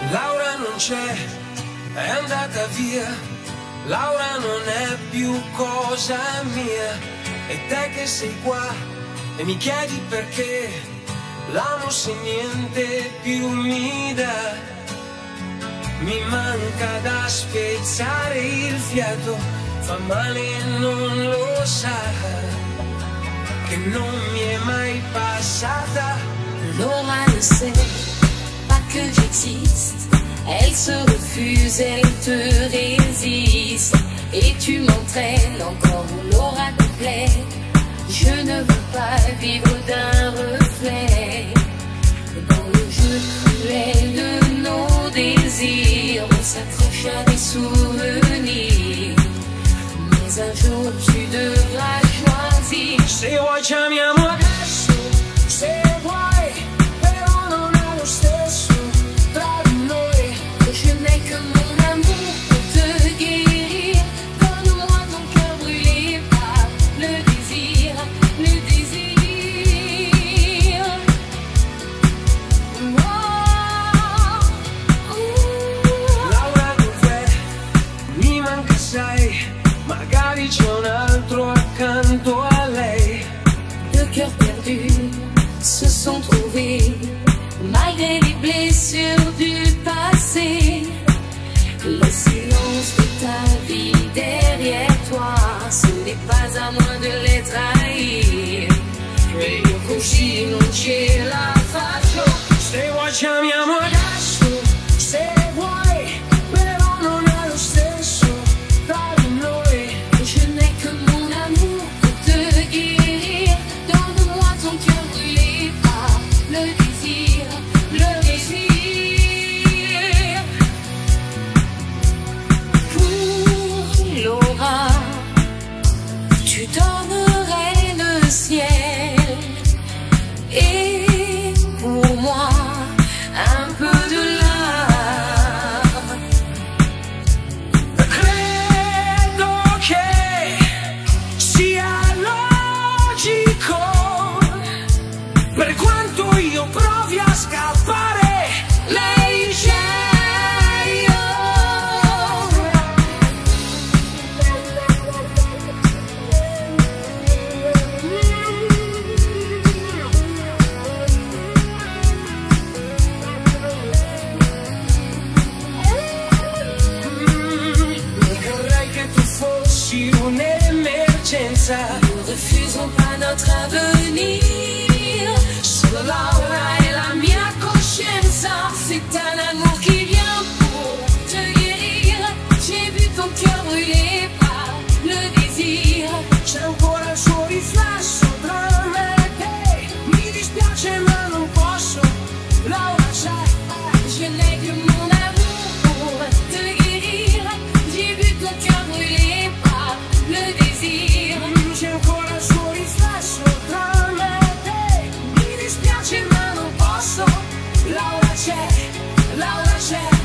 Laura non c'è, è andata via. Laura non è più cosa mia. E te che sei qua e mi chiedi perché, l'amo se niente più mi dà. Mi manca da spezzare il fiato, fa male e non lo sa, che non mi è mai passata. Laura ne sait pas que j'existe. Elle se refuse, elle te résiste. Et tu m'entraînes encore où Laura te plaît. Je ne veux pas vivre d'un reflet. Dans le jeu cruel de nos désirs, on s'accroche à des souvenirs. Mais un jour tu devras choisir. Se vuoi chiamiamo adesso, se vuoi, però non è lo stesso tra di noi. Je n'ai que mon amour pour te guérir. Donne-moi ton cœur brûlé par le désir, le désir. Laura dov'è? Mi manca sai, magari c'è un altro accanto a lei. Deux cœurs perdus se sont trouvés, malgré les blessures du passé. Le silence de ta vie derrière toi, ce n'est pas à moi de les trahir. E io così non ce la faccio. Se vuoi chiamiamo adesso, se vuoi, però non è lo stesso tra di noi. Je n'ai que mon amour pour te guérir. Donne-moi ton cœur brûlé par le désir, le désir. Pour Laura, tu donnerais le ciel. Et pour moi, un peu de larmes. Credo che sia logico, per quanto io provi a scappare, lei c'è. Vorrei che tu fossi un'emergenza. Nous refusons pas notre avenir. Solo Laura Laura est la mia coscienza. C'est un amour qui vient pour te guérir. J'ai vu ton cœur brûlé par le désir. c'è ancora il suo riflesso tra me e te. Mi dispiace ma non posso, Laura c'è. Je n'ai que mon amour pour te guérir. J'ai vu ton cœur brûlé par le désir. C'è ancora il suo riflesso tra me e te. Mi dispiace ma non posso, Laura c'è, Laura c'è.